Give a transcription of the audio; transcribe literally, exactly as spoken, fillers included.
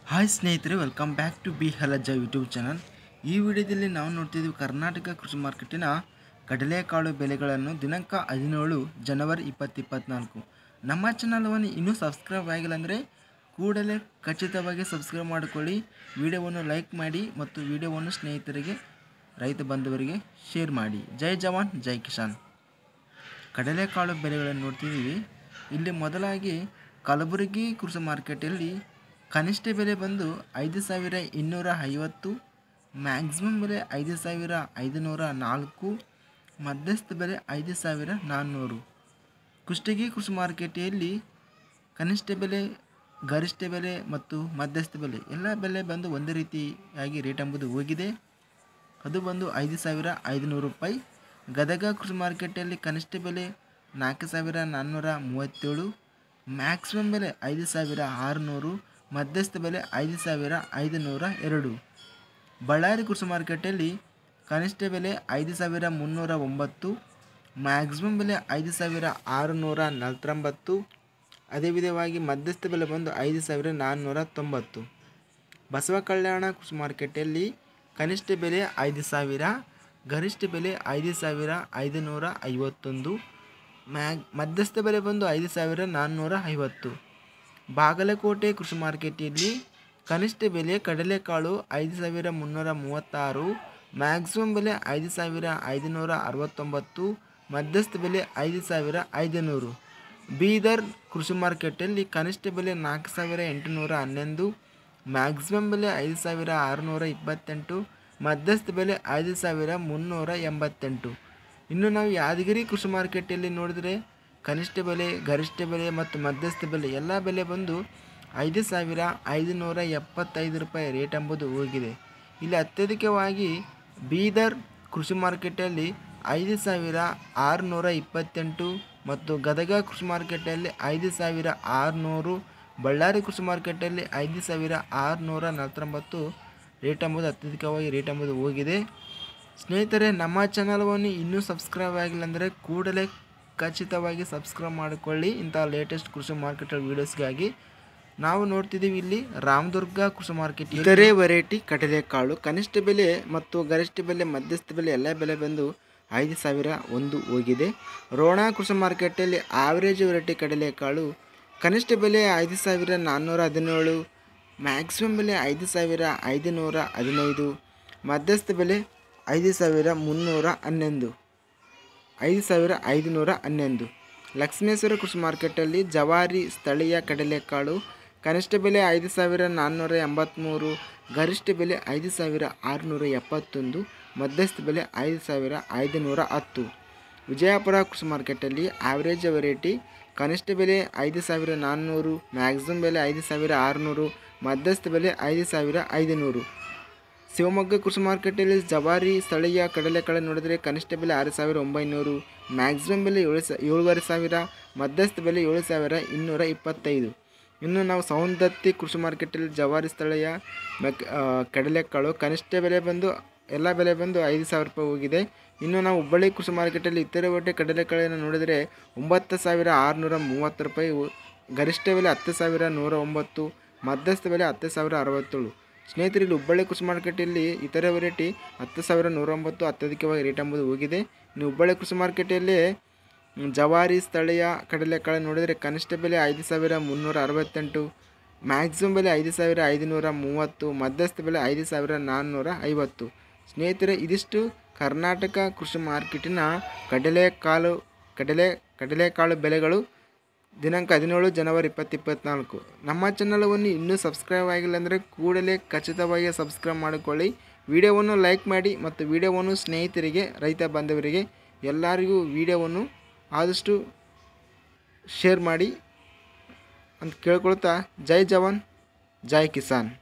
Hi ಸ್ನೇಹಿತರೆ, welcome back to ಬಿ ಹಲಜ ಯೂಟ್ಯೂಬ್ ಚಾನಲ್. ಈ ವಿಡಿಯೋದಲ್ಲಿ ನಾವು ನೋಡ್ತಿದ್ದೀವಿ ಕರ್ನಾಟಕ ಕೃಷಿ ಮಾರ್ಕೆಟಿನ ಕಡಲೆಕಾಳು ಬೆಲೆಗಳನ್ನು ದಿನಾಂಕ ಹದಿನೇಳು ಜನವರಿ ಇಪ್ಪತ್ತು ಇಪ್ಪತ್ತ್ನಾಲ್ಕು. ನಮ್ಮ ಚಾನಲವನ್ನು ಇನ್ನೂ ಸಬ್ಸ್ಕ್ರೈಬ್ ಆಗಿಲ್ಲ ಅಂದರೆ ಕೂಡಲೇ ಖಚಿತವಾಗಿ ಸಬ್ಸ್ಕ್ರೈಬ್ ಮಾಡಿಕೊಳ್ಳಿ. ವಿಡಿಯೋವನ್ನು ಲೈಕ್ ಮಾಡಿ ಮತ್ತು ವಿಡಿಯೋವನ್ನು ಸ್ನೇಹಿತರಿಗೆ, ರೈತ ಬಂಧುವರಿಗೆ ಶೇರ್ ಮಾಡಿ. ಜೈ ಜವಾನ್ ಜೈ ಕಿಸಾನ್. ಕಡಲೆಕಾಳು ಬೆಲೆಗಳನ್ನು ನೋಡ್ತಿದ್ದೀವಿ. ಇಲ್ಲಿ ಮೊದಲಾಗಿ ಕಲಬುರಗಿ ಕೃಷಿ ಮಾರ್ಕೆಟಲ್ಲಿ ಕನಿಷ್ಠ ಬೆಲೆ ಬಂದು ಐದು ಸಾವಿರ ಇನ್ನೂರ ಐವತ್ತು, ಮ್ಯಾಕ್ಸಿಮಮ್ ಬೆಲೆ ಐದು ಸಾವಿರ ಐದುನೂರ ನಾಲ್ಕು, ಮಧ್ಯಸ್ಥ ಬೆಲೆ ಐದು ಸಾವಿರ ನಾನ್ನೂರು. ಕುಷ್ಟಗಿ ಕೃಷಿ ಮಾರ್ಕೆಟಲ್ಲಿ ಕನಿಷ್ಠ ಬೆಲೆ, ಗರಿಷ್ಠ ಬೆಲೆ ಮತ್ತು ಮಧ್ಯಸ್ಥ ಬೆಲೆ ಎಲ್ಲ ಬೆಲೆ ಬಂದು ಒಂದೇ ರೀತಿಯಾಗಿ ರೇಟ್ ಎಂಬುದು ಹೋಗಿದೆ. ಅದು ಬಂದು ಐದು ಸಾವಿರ ಐದುನೂರು ರೂಪಾಯಿ. ಗದಗ ಕೃಷಿ ಮಾರ್ಕೆಟಲ್ಲಿ ಕನಿಷ್ಠ ಬೆಲೆ ನಾಲ್ಕು ಸಾವಿರ ನಾನ್ನೂರ ಮೂವತ್ತೇಳು, ಮ್ಯಾಕ್ಸಿಮಮ್ ಬೆಲೆ ಐದು ಸಾವಿರ ಆರುನೂರು, ಮಧ್ಯಸ್ಥ ಬೆಲೆ ಐದು ಸಾವಿರ ಐದುನೂರ ಎರಡು. ಬಳ್ಳಾರಿ ಕೃಷಿ ಮಾರ್ಕೆಟಲ್ಲಿ ಕನಿಷ್ಠ ಬೆಲೆ ಐದು ಸಾವಿರ ಮುನ್ನೂರ ಒಂಬತ್ತು, ಮ್ಯಾಕ್ಸಿಮಮ್ ಬೆಲೆ ಐದು ಸಾವಿರ ಆರುನೂರ ನಲವತ್ತೊಂಬತ್ತು. ಅದೇ ವಿಧವಾಗಿ ಮಧ್ಯಸ್ಥ ಬೆಲೆ ಬಂದು ಐದು ಸಾವಿರ ನಾನ್ನೂರ ತೊಂಬತ್ತು. ಬಸವ ಕಲ್ಯಾಣ ಕೃಷಿ ಮಾರ್ಕೆಟಲ್ಲಿ ಕನಿಷ್ಠ ಬೆಲೆ ಐದು ಸಾವಿರ, ಗರಿಷ್ಠ ಬೆಲೆ ಐದು ಸಾವಿರ ಐದುನೂರ ಐವತ್ತೊಂದು, ಮ್ಯಾಗ್ ಮಧ್ಯಸ್ಥ ಬೆಲೆ ಬಂದು ಐದು ಸಾವಿರ ನಾನ್ನೂರ ಐವತ್ತು. ಬಾಗಲಕೋಟೆ ಕೃಷಿ ಮಾರ್ಕೆಟಲ್ಲಿ ಕನಿಷ್ಠ ಬೆಲೆ ಕಡಲೆಕಾಳು ಐದು ಸಾವಿರ ಮುನ್ನೂರ ಮೂವತ್ತಾರು, ಮ್ಯಾಕ್ಸಿಮಮ್ ಬೆಲೆ ಐದು ಸಾವಿರ ಐದುನೂರ ಅರವತ್ತೊಂಬತ್ತು, ಮಧ್ಯಸ್ಥ ಬೆಲೆ ಐದು ಸಾವಿರ ಐದುನೂರು. ಬೀದರ್ ಕೃಷಿ ಮಾರ್ಕೆಟಲ್ಲಿ ಕನಿಷ್ಠ ಬೆಲೆ ನಾಲ್ಕು ಸಾವಿರ ಎಂಟುನೂರ ಹನ್ನೊಂದು, ಮ್ಯಾಕ್ಸಿಮಮ್ ಬೆಲೆ ಐದು ಸಾವಿರ ಆರುನೂರ ಇಪ್ಪತ್ತೆಂಟು, ಮಧ್ಯಸ್ಥ ಬೆಲೆ ಐದು ಸಾವಿರ ಮುನ್ನೂರ ಎಂಬತ್ತೆಂಟು. ಇನ್ನು ನಾವು ಯಾದಗಿರಿ ಕೃಷಿ ಮಾರ್ಕೆಟಲ್ಲಿ ನೋಡಿದರೆ ಕನಿಷ್ಠ ಬೆಲೆ, ಗರಿಷ್ಠ ಬೆಲೆ ಮತ್ತು ಮಧ್ಯಸ್ಥ ಬೆಲೆ ಎಲ್ಲ ಬೆಲೆ ಬಂದು ಐದು ಸಾವಿರ ಐದುನೂರ ಎಪ್ಪತ್ತೈದು ರೂಪಾಯಿ ರೇಟ್ ಎಂಬುದು ಹೋಗಿದೆ. ಇಲ್ಲಿ ಅತ್ಯಧಿಕವಾಗಿ ಬೀದರ್ ಕೃಷಿ ಮಾರ್ಕೆಟಲ್ಲಿ ಐದು ಸಾವಿರ ಆರುನೂರ ಇಪ್ಪತ್ತೆಂಟು ಮತ್ತು ಗದಗ ಕೃಷಿ ಮಾರ್ಕೆಟಲ್ಲಿ ಐದು ಸಾವಿರ ಆರುನೂರು, ಬಳ್ಳಾರಿ ಕೃಷಿ ಮಾರ್ಕೆಟಲ್ಲಿ ಐದು ಸಾವಿರ ಆರುನೂರ ನಲವತ್ತೊಂಬತ್ತು ರೇಟ್ ಎಂಬುದು ಅತ್ಯಧಿಕವಾಗಿ ರೇಟ್ ಎಂಬುದು ಹೋಗಿದೆ. ಸ್ನೇಹಿತರೆ, ನಮ್ಮ ಚಾನಲವನ್ನು ಇನ್ನೂ ಸಬ್ಸ್ಕ್ರೈಬ್ ಆಗಿಲ್ಲ ಅಂದರೆ ಕೂಡಲೇ ಖಚಿತವಾಗಿ ಸಬ್ಸ್ಕ್ರೈಬ್ ಮಾಡಿಕೊಳ್ಳಿ. ಇಂಥ ಲೇಟೆಸ್ಟ್ ಕೃಷಿ ಮಾರ್ಕೆಟ್ ವೀಡಿಯೋಸ್ಗಾಗಿ ನಾವು ನೋಡ್ತಿದ್ದೀವಿ ಇಲ್ಲಿ ರಾಮದುರ್ಗ ಕೃಷಿ ಮಾರ್ಕೆಟ್ ಇತರೆ ವೆರೈಟಿ ಕಡಲೆಕಾಳು ಕನಿಷ್ಠ ಬೆಲೆ ಮತ್ತು ಗರಿಷ್ಠ ಬೆಲೆ, ಮಧ್ಯಸ್ಥ ಬೆಲೆ ಎಲ್ಲ ಬೆಲೆ ಬಂದು ಐದು ಸಾವಿರ ಒಂದು ಹೋಗಿದೆ. ರೋಣ ಕೃಷಿ ಮಾರ್ಕೆಟಲ್ಲಿ ಆವರೇಜ್ ವೆರೈಟಿ ಕಡಲೆಕಾಳು ಕನಿಷ್ಠ ಬೆಲೆ ಐದು ಸಾವಿರ ನಾನ್ನೂರ ಹದಿನೇಳು, ಮ್ಯಾಕ್ಸಿಮಮ್ ಬೆಲೆ ಐದು ಸಾವಿರ ಐದುನೂರ ಹದಿನೈದು, ಮಧ್ಯಸ್ಥ ಬೆಲೆ ಐದು ಸಾವಿರ ಮುನ್ನೂರ ಹನ್ನೊಂದು ಐದು ಸಾವಿರ ಐದುನೂರ ಹನ್ನೊಂದು. ಲಕ್ಷ್ಮೇಶ್ವರ ಕೃಷಿ ಮಾರ್ಕೆಟಲ್ಲಿ ಜವಾರಿ ಸ್ಥಳೀಯ ಕಡಲೆಕಾಳು ಕನಿಷ್ಠ ಬೆಲೆ ಐದು ಸಾವಿರ ನಾನ್ನೂರ ಎಂಬತ್ತ್ಮೂರು, ಗರಿಷ್ಠ ಬೆಲೆ ಐದು ಸಾವಿರ ಆರುನೂರ ಎಪ್ಪತ್ತೊಂದು, ಮಧ್ಯಸ್ಥ ಬೆಲೆ ಐದು ಸಾವಿರ ಐದುನೂರ ಹತ್ತು. ವಿಜಯಪುರ ಕೃಷಿ ಮಾರ್ಕೆಟಲ್ಲಿ ಆವರೇಜ್ ವೆರೈಟಿ ಕನಿಷ್ಠ ಬೆಲೆ ಐದು ಸಾವಿರ ನಾನ್ನೂರು, ಮ್ಯಾಕ್ಸಿಮಮ್ ಬೆಲೆ ಐದು ಸಾವಿರ ಆರುನೂರು, ಮಧ್ಯಸ್ಥ ಬೆಲೆ ಐದು ಸಾವಿರ ಐದುನೂರು. ಶಿವಮೊಗ್ಗ ಕೃಷಿ ಮಾರ್ಕೆಟಲ್ಲಿ ಜವಾರಿ ಸ್ಥಳೀಯ ಕಡಲೆಕಾಳು ನೋಡಿದರೆ ಕನಿಷ್ಠ ಬೆಲೆ ಆರು ಸಾವಿರ ಒಂಬೈನೂರು, ಮ್ಯಾಕ್ಸಿಮಮ್ ಬೆಲೆ ಏಳು ಸ ಏಳುವರೆ ಸಾವಿರ, ಮಧ್ಯಸ್ಥ ಬೆಲೆ ಏಳು ಸಾವಿರ ಇನ್ನೂರ ಇಪ್ಪತ್ತೈದು. ಇನ್ನು ನಾವು ಸೌಂದತ್ತಿ ಕೃಷಿ ಮಾರ್ಕೆಟಲ್ಲಿ ಜವಾರಿ ಸ್ಥಳೀಯ ಮೆಕ್ ಕಡಲೆಕಾಳು ಕನಿಷ್ಠ ಬೆಲೆ ಬಂದು ಎಲ್ಲ ಬೆಲೆ ಬಂದು ಐದು ಸಾವಿರ ರೂಪಾಯಿ ಹೋಗಿದೆ. ಇನ್ನು ನಾವು ಹುಬ್ಬಳ್ಳಿ ಕೃಷಿ ಮಾರ್ಕೆಟಲ್ಲಿ ಇತರೆ ಒಟ್ಟೆ ಕಡಲೆಕಾಳನ್ನು ನೋಡಿದರೆ ಒಂಬತ್ತು ಸಾವಿರ ಆರುನೂರ ಮೂವತ್ತು ರೂಪಾಯಿ, ಗರಿಷ್ಠ ಬೆಲೆ ಹತ್ತು ಸಾವಿರ ನೂರ ಒಂಬತ್ತು, ಮಧ್ಯಸ್ಥ ಬೆಲೆ ಹತ್ತು ಸಾವಿರ ಅರವತ್ತೇಳು. ಸ್ನೇಹಿತರೆ, ಇಲ್ಲಿ ಹುಬ್ಬಳ್ಳಿ ಕೃಷಿ ಮಾರ್ಕೆಟಲ್ಲಿ ಇತರೆ ವೆರೈಟಿ ಹತ್ತು ಸಾವಿರ ನೂರ ಒಂಬತ್ತು ಅತ್ಯಧಿಕವಾಗಿ ರೇಟ್ ಎಂಬುದು ಹೋಗಿದೆ. ಇನ್ನು ಹುಬ್ಬಳ್ಳಿ ಕೃಷಿ ಮಾರ್ಕೆಟಲ್ಲಿ ಜವಾರಿ ಸ್ಥಳೀಯ ಕಡಲೆಕಾಳು ನೋಡಿದರೆ ಕನಿಷ್ಠ ಬೆಲೆ ಐದು ಸಾವಿರ ಮುನ್ನೂರ ಅರವತ್ತೆಂಟು, ಮ್ಯಾಕ್ಸಿಮಮ್ ಬೆಲೆ ಐದು ಸಾವಿರ ಐದುನೂರ ಮೂವತ್ತು, ಮಧ್ಯಸ್ಥ ಬೆಲೆ ಐದು ಸಾವಿರ ನಾನ್ನೂರ ಐವತ್ತು. ಸ್ನೇಹಿತರೆ, ಇದಿಷ್ಟು ಕರ್ನಾಟಕ ಕೃಷಿ ಮಾರ್ಕೆಟಿನ ಕಡಲೆಕಾಳು ಕಡಲೆ ಕಡಲೆಕಾಳು ಬೆಲೆಗಳು ದಿನಾಂಕ ಹದಿನೇಳು ಜನವರಿ ಇಪ್ಪತ್ತು ಇಪ್ಪತ್ತ್ನಾಲ್ಕು. ನಮ್ಮ ಚಾನಲವನ್ನು ಇನ್ನೂ ಸಬ್ಸ್ಕ್ರೈಬ್ ಆಗಿಲ್ಲ ಅಂದರೆ ಕೂಡಲೇ ಖಚಿತವಾಗಿ ಸಬ್ಸ್ಕ್ರೈಬ್ ಮಾಡಿಕೊಳ್ಳಿ. ವಿಡಿಯೋವನ್ನು ಲೈಕ್ ಮಾಡಿ ಮತ್ತು ವಿಡಿಯೋವನ್ನು ಸ್ನೇಹಿತರಿಗೆ, ರೈತ ಬಾಂಧವರಿಗೆ ಎಲ್ಲರಿಗೂ ವಿಡಿಯೋವನ್ನು ಆದಷ್ಟು ಶೇರ್ ಮಾಡಿ ಅಂತ ಕೇಳ್ಕೊಳ್ತಾ, ಜೈ ಜವಾನ್ ಜೈ ಕಿಸಾನ್.